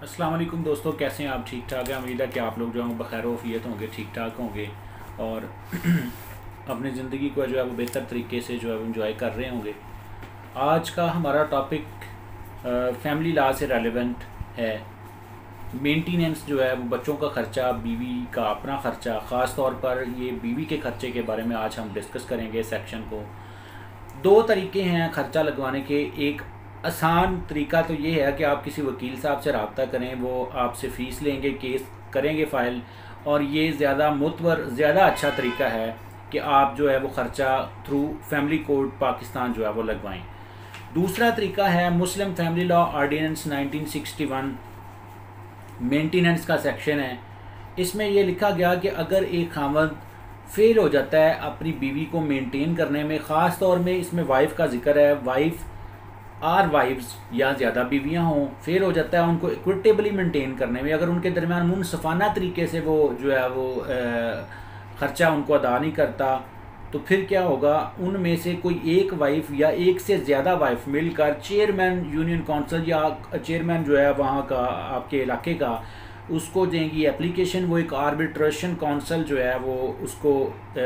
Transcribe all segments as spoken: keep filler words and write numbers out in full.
अस्सलाम वालेकुम दोस्तों, कैसे हैं आप? ठीक ठाक है। उम्मीद है कि आप लोग जो हैं बखैर वफ़ियत होंगे, ठीक ठाक होंगे और अपनी ज़िंदगी को जो है वो बेहतर तरीके से जो है वो इंजॉय कर रहे होंगे। आज का हमारा टॉपिक फैमिली लॉ से रेलेवेंट है। मेंटेनेंस जो है वो बच्चों का ख़र्चा, बीवी का अपना ख़र्चा, ख़ास तौर पर ये बीवी के ख़र्चे के बारे में आज हम डिस्कस करेंगे सेक्शन को। दो तरीके हैं ख़र्चा लगवाने के। एक आसान तरीका तो ये है कि आप किसी वकील साहब से रब्ता करें, वो आपसे फ़ीस लेंगे, केस करेंगे फ़ाइल, और ये ज़्यादा मुतबर ज़्यादा अच्छा तरीका है कि आप जो है वो ख़र्चा थ्रू फैमिली कोड पाकिस्तान जो है वो लगवाएं। दूसरा तरीका है Muslim family law ordinance nineteen sixty one, maintenance का सेक्शन है। इसमें यह लिखा गया कि अगर एक खामद फेल हो जाता है अपनी बीवी को मेंटेन करने में, ख़ास तौर में इसमें वाइफ का जिक्र है, वाइफ आर वाइफ्स या ज़्यादा बीवियां हों, फेल हो जाता है उनको इक्विटेबली मेंटेन करने में, अगर उनके दरमियान मुनसफ़ाना तरीके से वो जो है वो ख़र्चा उनको अदा नहीं करता, तो फिर क्या होगा? उनमें से कोई एक वाइफ या एक से ज़्यादा वाइफ मिलकर चेयरमैन यूनियन काउंसिल या चेयरमैन जो है वहाँ का आपके इलाके का, उसको देंगी एप्लीकेशन। वो एक आर्बिट्रेशन काउंसिल जो है वो उसको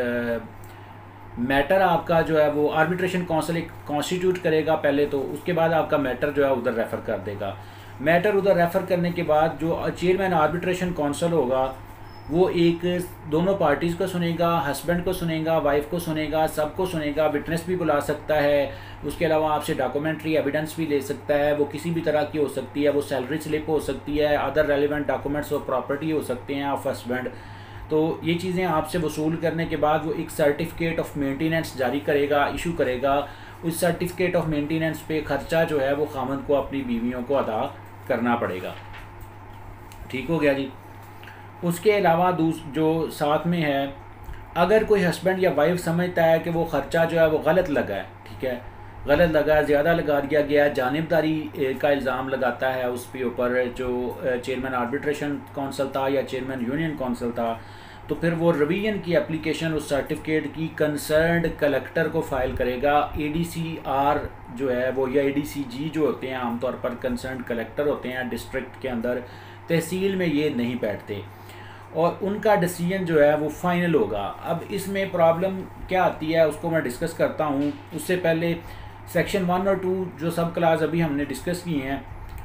मैटर आपका जो है वो आर्बिट्रेशन काउंसिल एक कॉन्स्टिट्यूट करेगा पहले, तो उसके बाद आपका मैटर जो है उधर रेफ़र कर देगा। मैटर उधर रेफ़र करने के बाद जो चेयरमैन आर्बिट्रेशन काउंसिल होगा वो एक दोनों पार्टीज़ को सुनेगा, हस्बैंड को सुनेगा, वाइफ को सुनेगा, सबको सुनेगा, विटनेस भी बुला सकता है। उसके अलावा आपसे डॉक्यूमेंट्री एविडेंस भी ले सकता है, वो किसी भी तरह की हो सकती है, वो सैलरी स्लिप हो सकती है, अदर रेलिवेंट डॉक्यूमेंट्स और प्रॉपर्टी हो सकते हैं ऑफ हस्बैंड। तो ये चीज़ें आपसे वसूल करने के बाद वो एक सर्टिफिकेट ऑफ मेंटेनेंस जारी करेगा, इशू करेगा। उस सर्टिफिकेट ऑफ मेंटेनेंस पे ख़र्चा जो है वो खामद को अपनी बीवियों को अदा करना पड़ेगा। ठीक हो गया जी। उसके अलावा दूस जो साथ में है, अगर कोई हस्बैंड या वाइफ समझता है कि वो ख़र्चा जो है वो गलत लगा है, ठीक है, गलत लगा है, ज़्यादा लगा दिया गया है, जानिबदारी का इल्ज़ाम लगाता है उस पे ऊपर जो चेयरमैन आर्बिट्रेशन काउंसिल था या चेयरमैन यूनियन काउंसिल था, तो फिर वो रिवीजन की एप्लीकेशन उस सर्टिफिकेट की कंसर्न्ड कलेक्टर को फ़ाइल करेगा। ए डी सी आर जो है वो या ए डी सी जी जो होते हैं आमतौर पर कंसर्न्ड कलेक्टर होते हैं डिस्ट्रिक्ट के अंदर, तहसील में ये नहीं बैठते, और उनका डिसीजन जो है वो फाइनल होगा। अब इसमें प्रॉब्लम क्या आती है उसको मैं डिस्कस करता हूँ। उससे पहले सेक्शन वन और टू जो सब क्लास अभी हमने डिस्कस किए हैं,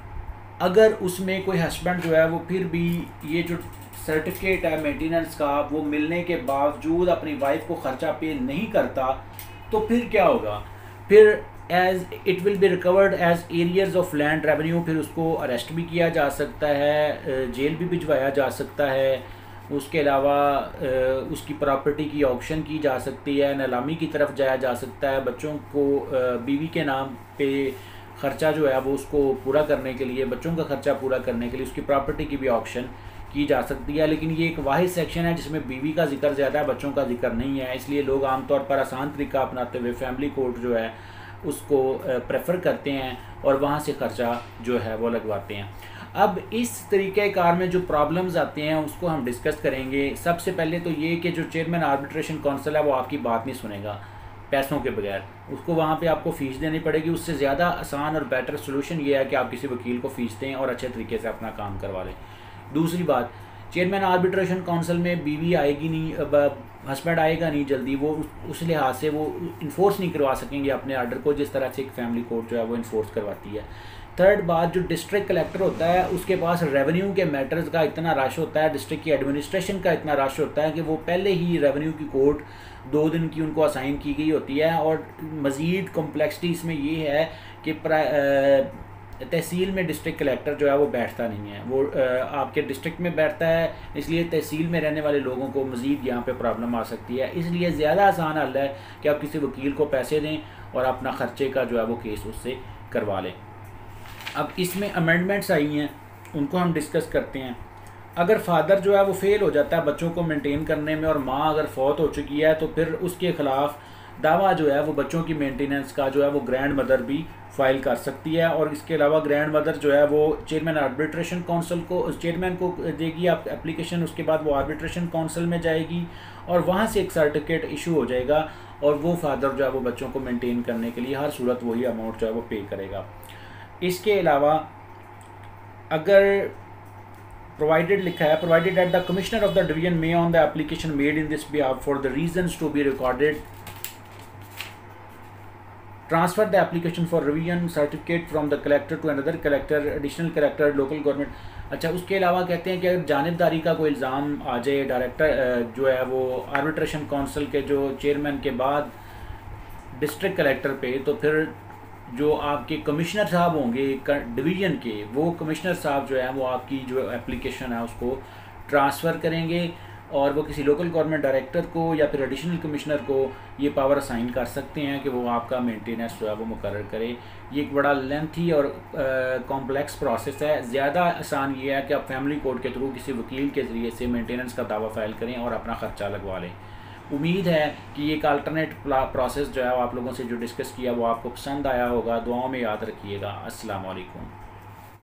अगर उसमें कोई हस्बैंड जो है वो फिर भी ये जो सर्टिफिकेट है मेंटेनेंस का वो मिलने के बावजूद अपनी वाइफ को ख़र्चा पे नहीं करता, तो फिर क्या होगा? फिर as it will be recovered as arrears of land revenue, फिर उसको अरेस्ट भी किया जा सकता है, जेल भी भिजवाया जा सकता है। उसके अलावा उसकी प्रॉपर्टी की ऑक्शन की जा सकती है, नीलामी की तरफ जाया जा सकता है। बच्चों को बीवी के नाम पे ख़र्चा जो है वो उसको पूरा करने के लिए, बच्चों का ख़र्चा पूरा करने के लिए उसकी प्रॉपर्टी की भी ऑक्शन की जा सकती है। लेकिन ये एक वाहिद सेक्शन है जिसमें बीवी का जिक्र ज़्यादा है, बच्चों का जिक्र नहीं है, इसलिए लोग आमतौर पर आसान तरीका अपनाते हुए फैमिली कोर्ट जो है उसको प्रेफर करते हैं और वहाँ से ख़र्चा जो है वो लगवाते हैं। अब इस तरीक़े कार में जो प्रॉब्लम्स आते हैं उसको हम डिस्कस करेंगे। सबसे पहले तो ये कि जो चेयरमैन आर्बिट्रेशन काउंसिल है वो आपकी बात नहीं सुनेगा पैसों के बगैर, उसको वहाँ पे आपको फ़ीस देनी पड़ेगी। उससे ज़्यादा आसान और बेटर सोल्यूशन ये है कि आप किसी वकील को फ़ीस दें और अच्छे तरीके से अपना काम करवा लें। दूसरी बात, चेयरमैन आर्बिट्रेशन काउंसिल में बीवी आएगी नहीं, हस्बैंड आएगा नहीं जल्दी, वो उस लिहाज से वो इन्फोर्स नहीं करवा सकेंगे अपने आर्डर को जिस तरह से एक फैमिली कोर्ट जो है वो इन्फोर्स करवाती है। थर्ड बात, जो डिस्ट्रिक्ट कलेक्टर होता है उसके पास रेवेन्यू के मैटर्स का इतना रश होता है, डिस्ट्रिक्ट की एडमिनिस्ट्रेशन का इतना रश होता है कि वो पहले ही रेवेन्यू की कोर्ट दो दिन की उनको असाइन की गई होती है। और मज़ीद कॉम्प्लेक्सिटी इसमें ये है कि तहसील में डिस्ट्रिक्ट कलेक्टर जो है वो बैठता नहीं है, वो आपके डिस्ट्रिक्ट में बैठता है, इसलिए तहसील में रहने वाले लोगों को मज़ीद यहाँ पे प्रॉब्लम आ सकती है। इसलिए ज़्यादा आसान हल है कि आप किसी वकील को पैसे दें और अपना ख़र्चे का जो है वो केस उससे करवा लें। अब इसमें अमेंडमेंट्स आई हैं, उनको हम डिस्कस करते हैं। अगर फादर जो है वो फेल हो जाता है बच्चों को मेंटेन करने में और माँ अगर फौत हो चुकी है, तो फिर उसके ख़िलाफ़ दावा जो है वो बच्चों की मेंटेनेंस का जो है वो ग्रैंड मदर भी फाइल कर सकती है। और इसके अलावा ग्रैंड मदर जो है वो चेयरमैन आर्बिट्रेशन काउंसिल को चेयरमैन को देगी आप एप्लीकेशन, उसके बाद वो आर्बिट्रेशन काउंसिल में जाएगी और वहाँ से एक सर्टिफिकेट इशू हो जाएगा और वो फादर जो है वो बच्चों को मेंटेन करने के लिए हर सूरत वही अमाउंट जो है वो पे करेगा। इसके अलावा अगर प्रोवाइडेड लिखा है, provided at the commissioner of the division may on the application made in this behalf for the reasons to be recorded transfer the application for revision certificate from the collector to another collector additional collector local government. अच्छा, उसके अलावा कहते हैं कि अगर जानिबदारी का कोई इल्ज़ाम आ जाए डायरेक्टर जो है वो आर्बिट्रेशन काउंसिल के जो चेयरमैन के बाद डिस्ट्रिक्ट कलेक्टर पे, तो फिर जो आपके कमिश्नर साहब होंगे डिवीज़न के, वो कमिश्नर साहब जो है वो आपकी जो एप्लीकेशन है उसको ट्रांसफ़र करेंगे और वो किसी लोकल गवर्नमेंट डायरेक्टर को या फिर एडिशनल कमिश्नर को ये पावर असाइन कर सकते हैं कि वो आपका मेंटेनेंस जो है वो मुकर्रर करे। ये एक बड़ा लेंथी और कॉम्प्लेक्स प्रोसेस है। ज़्यादा आसान ये है कि आप फैमिली कोर्ट के थ्रू किसी वकील के ज़रिए से मेंटेनेंस का दावा फाइल करें और अपना ख़र्चा लगवा लें। उम्मीद है कि ये एक अल्टरनेट प्रोसेस जो है आप लोगों से जो डिस्कस किया वो आपको पसंद आया होगा। दुआओं में याद रखिएगा। अस्सलाम वालेकुम।